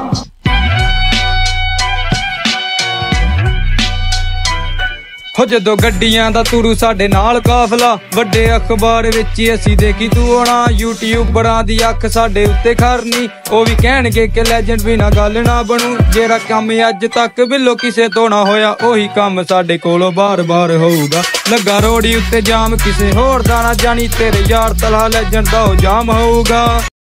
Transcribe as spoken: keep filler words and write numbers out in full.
हो जदों गड्डियां दा तुरू साडे नाल काफला, वड्डे अखबार विच असीं देखी तू आना। यूट्यूबरां दी अख साडे उत्ते खरनी, ओ भी कहणगे कि लैजेंड बिना गल ना बनू। जेड़ा कम अज तक बिलो किसे तो ना होया, ओही कम साडे कोलों बार बार होऊगा। लगा रोड़ी उत्ते जाम किसे होर दा ना जानी, तेरे यार तला लैजेंड दा ओ जाम होऊगा।